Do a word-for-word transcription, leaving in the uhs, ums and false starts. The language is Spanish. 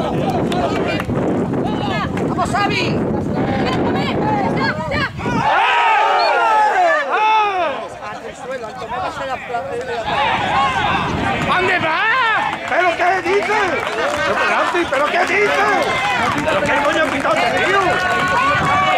¡Vamos, Xavi! ¿Dónde va? ¿Pero qué dices? ¿Pero qué dices? ¿Pero qué coño has quitado, tío?